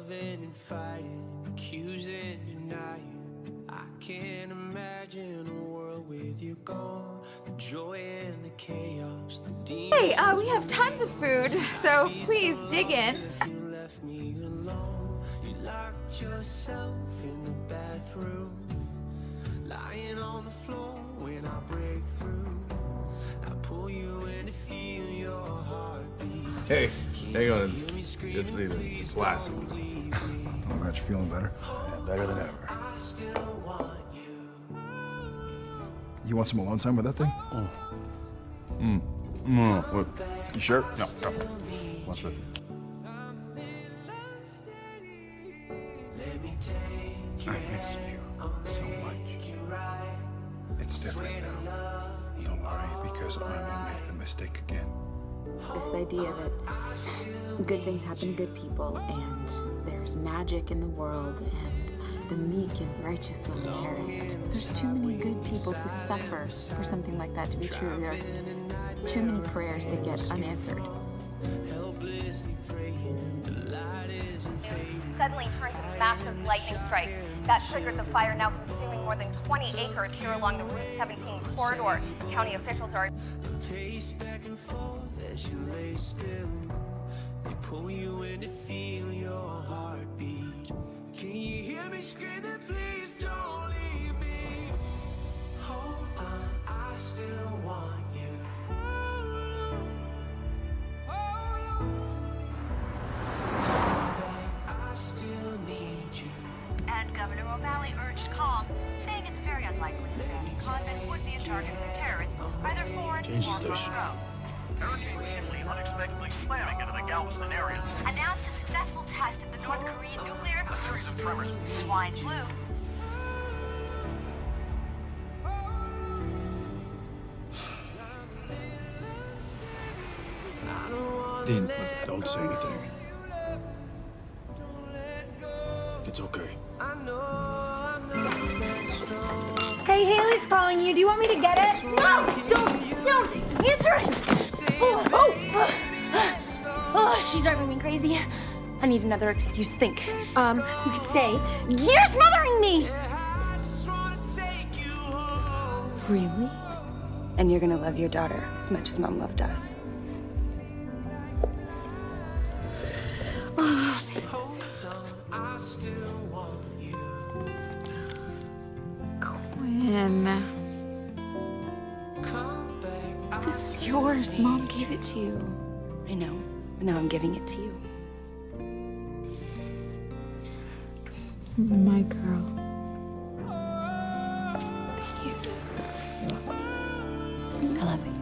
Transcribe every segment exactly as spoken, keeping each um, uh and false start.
Loving and fighting, accusing, denying. I can't imagine a world with you gone. The joy and the chaos, the demons. Hey, uh, we have tons of food, so please dig in. You left me alone. You locked yourself in the bathroom, lying on the floor when I break through. I pull you in to feel your heartbeat. Hey, hang on. Let's see this. It's a classic. I'm glad you're feeling better. Yeah, better than ever. You want some alone time with that thing? Oh. Mm. No, what? You sure? No, no. Watch it. I miss you so much. It's different now. Don't worry, because I won't make the mistake again. This idea that good things happen to good people, and there's magic in the world, and the meek and righteous will inherit. There's too many good people who suffer for something like that to be true. There are too many prayers that get unanswered. Suddenly turned to massive lightning strikes. That triggered the fire, now consuming more than twenty acres here along the Route seventeen corridor. County officials are... Pace back and forth as you lay still. They pull you in to feel your heartbeat. Can you hear me scream that please don't leave me? Hold on, I still want you. Hold on. I still need you. And Governor O'Malley urged calm, saying it's very unlikely the family convent would be a target for terrorists, either foreign or homegrown. Immediately unexpectedly slamming into the Galveston area. Announced a successful test of the North Korean nuclear A series of tremors. swine flu. Dean, don't say anything. It's okay. Hey, Haley's calling you. Do you want me to get it? No! Don't! Don't! Answer it! Oh! Oh! Oh, she's driving me crazy. I need another excuse. Think. Um, you could say, you're smothering me! Really? And you're gonna love your daughter as much as Mom loved us. Oh, Quinn. This is yours. Mom gave it to you. I know, but now I'm giving it to you. My girl. Thank you, sis. I love you.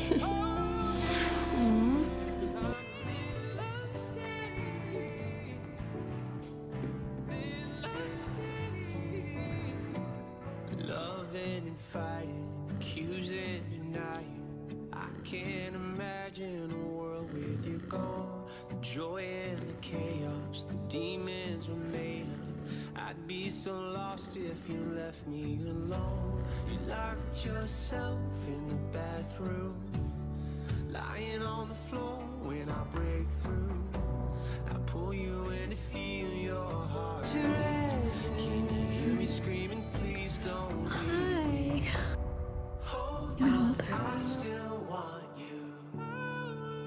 Loving and fighting, accusing, denying. I can't imagine a world with you gone. The joy and the chaos, the demons were made of. I'd be so lost if you left me alone. You locked yourself in the bathroom, lying on the floor when I break through. I pull you in to feel your heart. Can you hear me screaming, please don't leave me? Hold on, I still want you.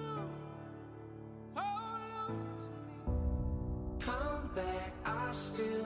Hold on to me. Come back, I still